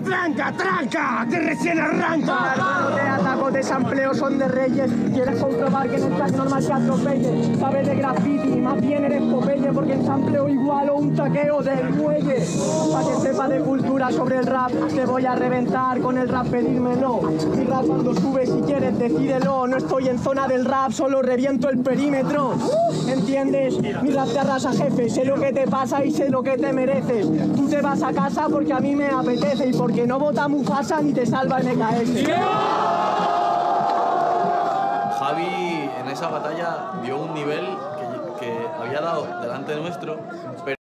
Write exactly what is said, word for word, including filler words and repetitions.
¡Tranca, tranca! ¡Que recién arranca! Hermano, te ataco de sampleo, son de reyes. Quieres comprobar que no estás normal que atropelle. Sabes de graffiti, más bien eres Popeye, porque el sampleo igual o un taqueo del muelle. Pa' que sepa de cultura sobre el rap, te voy a reventar con el rap, pedírmelo. Mi rap cuando sube, si quieres, decídelo. No estoy en zona del rap, solo reviento el perímetro. ¿Entiendes? Mi rap te arrasa, jefe. Sé lo que te pasa y sé lo que te mereces. Tú te vas a casa porque a mí me apetece y porque no vota Mufasa ni te salva el M K S. Javi en esa batalla dio un nivel que, que había dado delante nuestro, pero